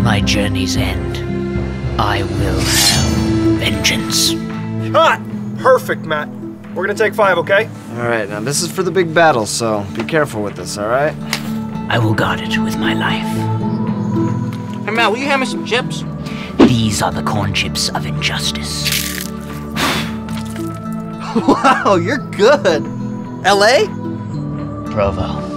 my journey's end, I will have vengeance. Hot! Perfect, Matt. We're gonna take 5, okay? Alright, now this is for the big battle, so be careful with this, alright? I will guard it with my life. Hey, Matt, will you hand me some chips? These are the corn chips of injustice. Wow, you're good. LA? Provo.